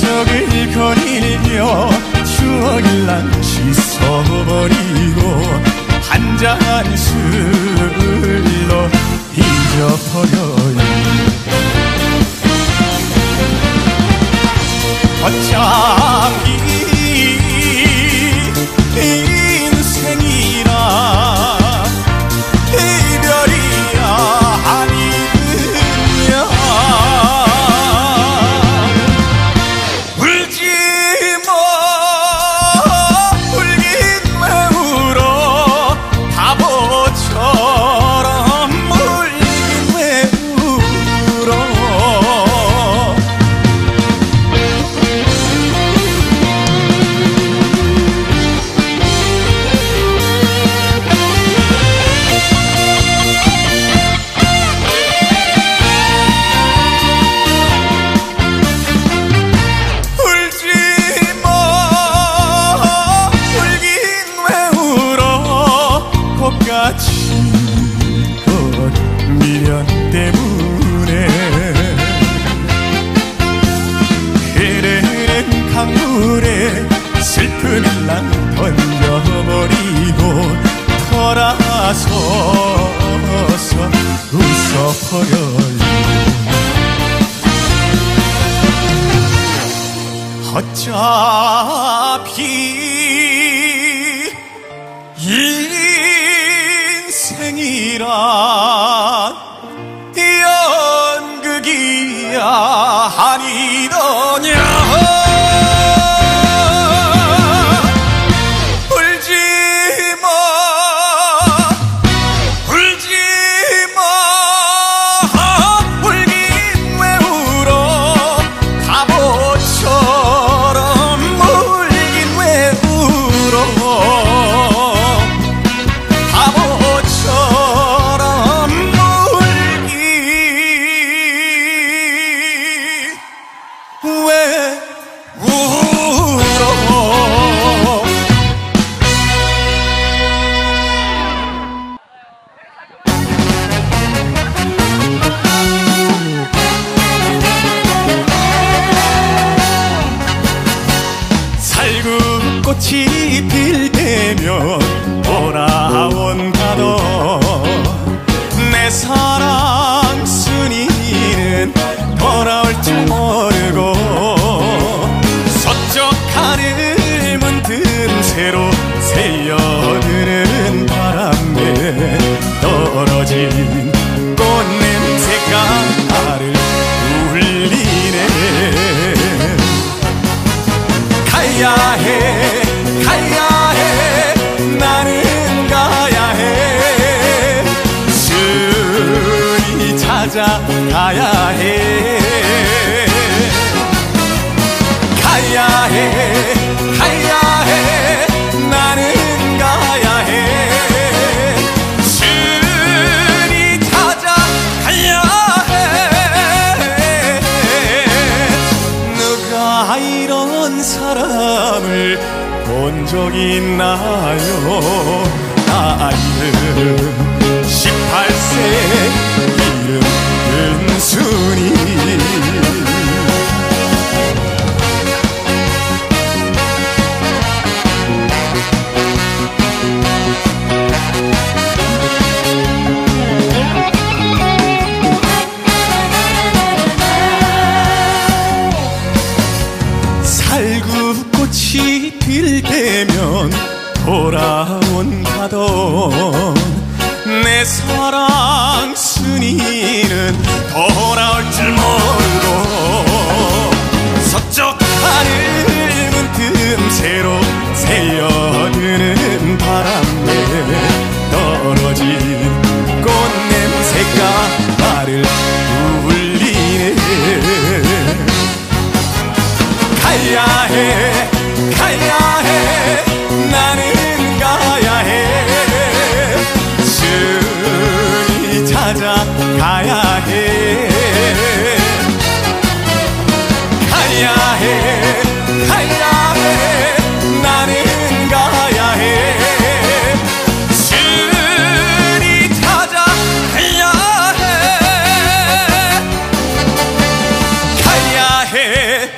흔적을 거닐며 추억을 난 씻어버리고 한 잔 술로 잊어버려요. 어차피 인생이라 이별이야 아니냐. 울지마 울긴 왜 울어 바보처럼 울긴 왜 울어. 지껏 미련 때문에 흐르는 강물에 슬픔을 난 던져버리고 돌아서서 웃어버려요. 어차피 인생이란 연극이야 아니더냐. 울지마 울지마 울긴 왜 울어 바보처럼 울긴 왜 울어. 꽃이 필 때면 돌아온다던 내 사랑 순이는 돌아올 줄 모르고 서쪽 하늘 문틈 새로 새어드는 바람에 떨어진 꽃냄새가 나를 울리네. 가야해 가야해 나는 가야해 순이 찾아가야해. 가야해 가야해 나는 가야해 순이 찾아가야해. 누가 이런 사람을 본 적 있나요? 나이는 18세 이름 은순이. 살구꽃이 필 때면 돌아온다던 내 사랑 순이는 돌아올 줄 모르고 서쪽 하늘 문틈 새로 새어드는 바람에 떨어진 꽃냄새가 나를 울리네. 가야해 가야해 나는 가야해 순이 찾아가야해. 가야해 가야해 나는 가야해 순이 찾아가야해. 가야해